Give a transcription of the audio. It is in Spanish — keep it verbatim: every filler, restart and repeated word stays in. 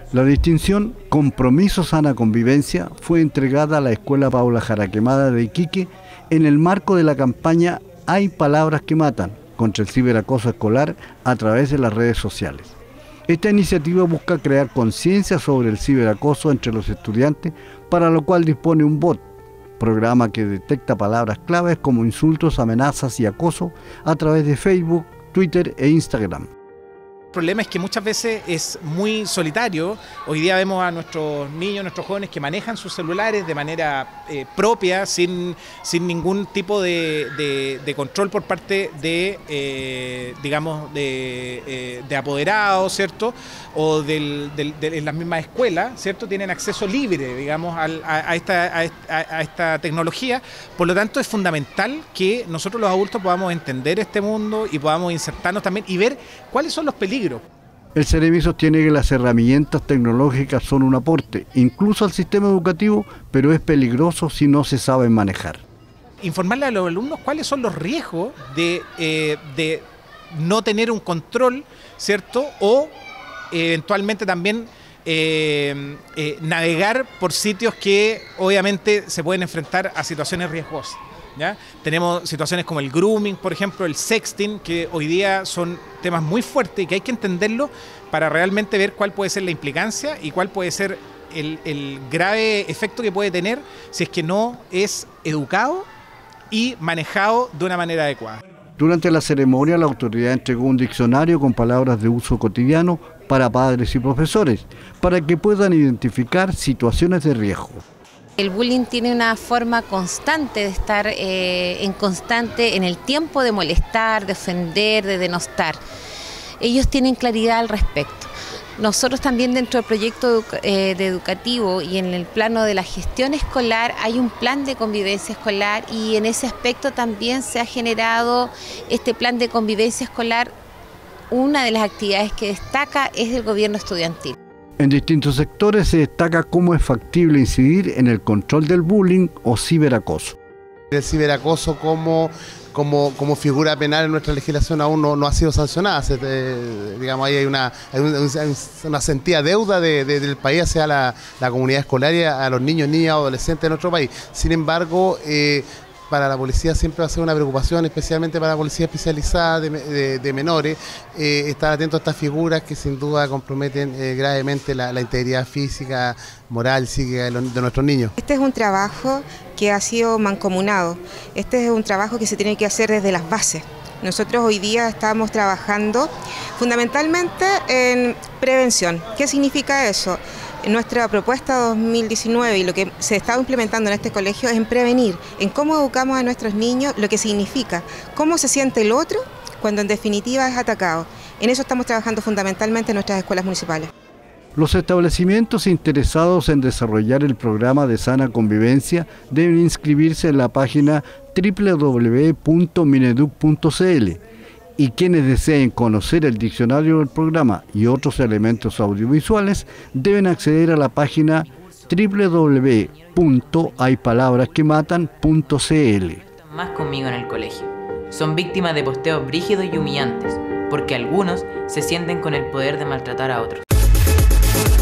La distinción Compromiso Sana Convivencia fue entregada a la Escuela Paula Jara Quemada de Iquique en el marco de la campaña Hay Palabras que Matan contra el ciberacoso escolar a través de las redes sociales. Esta iniciativa busca crear conciencia sobre el ciberacoso entre los estudiantes, para lo cual dispone un bot, programa que detecta palabras claves como insultos, amenazas y acoso a través de Facebook, Twitter e Instagram. El problema es que muchas veces es muy solitario. Hoy día vemos a nuestros niños, nuestros jóvenes que manejan sus celulares de manera eh, propia, sin, sin ningún tipo de, de, de control por parte de, eh, digamos, de, eh, de apoderados, ¿cierto? O del, del, de en las mismas escuelas, ¿cierto? Tienen acceso libre, digamos, al, a, a, esta, a, esta, a esta tecnología. Por lo tanto, es fundamental que nosotros los adultos podamos entender este mundo y podamos insertarnos también y ver cuáles son los peligros. El Ceremi sostiene que las herramientas tecnológicas son un aporte, incluso al sistema educativo, pero es peligroso si no se saben manejar. Informarle a los alumnos cuáles son los riesgos de, eh, de no tener un control, ¿cierto? O eventualmente también eh, eh, navegar por sitios que obviamente se pueden enfrentar a situaciones riesgosas. ¿Ya? Tenemos situaciones como el grooming, por ejemplo, el sexting, que hoy día son temas muy fuertes y que hay que entenderlo para realmente ver cuál puede ser la implicancia y cuál puede ser el, el grave efecto que puede tener si es que no es educado y manejado de una manera adecuada. Durante la ceremonia, la autoridad entregó un diccionario con palabras de uso cotidiano para padres y profesores, para que puedan identificar situaciones de riesgo. El bullying tiene una forma constante de estar eh, en constante en el tiempo de molestar, de ofender, de denostar. Ellos tienen claridad al respecto. Nosotros también dentro del proyecto educa eh, de educativo y en el plano de la gestión escolar hay un plan de convivencia escolar y en ese aspecto también se ha generado este plan de convivencia escolar. Una de las actividades que destaca es el gobierno estudiantil. En distintos sectores se destaca cómo es factible incidir en el control del bullying o ciberacoso. El ciberacoso como, como, como figura penal en nuestra legislación aún no, no ha sido sancionada. Se te, digamos, ahí hay una, hay una, una sentida deuda de, de, del país hacia la, la comunidad escolar y a, a los niños, niñas, adolescentes de nuestro país. Sin embargo, eh, para la policía siempre va a ser una preocupación, especialmente para la policía especializada de, de, de menores, eh, estar atento a estas figuras que sin duda comprometen eh, gravemente la, la integridad física, moral, psíquica de, los, de nuestros niños. Este es un trabajo que ha sido mancomunado, este es un trabajo que se tiene que hacer desde las bases. Nosotros hoy día estamos trabajando fundamentalmente en prevención. ¿Qué significa eso? Nuestra propuesta dos mil diecinueve y lo que se está implementando en este colegio es en prevenir, en cómo educamos a nuestros niños, lo que significa, cómo se siente el otro cuando en definitiva es atacado. En eso estamos trabajando fundamentalmente en nuestras escuelas municipales. Los establecimientos interesados en desarrollar el programa de sana convivencia deben inscribirse en la página doble u doble u doble u punto mineduc punto c l. Y quienes deseen conocer el diccionario del programa y otros elementos audiovisuales deben acceder a la página doble u doble u doble u punto hay palabras que matan punto c l. Más conmigo en el colegio. Son víctimas de posteos brígidos y humillantes, porque algunos se sienten con el poder de maltratar a otros.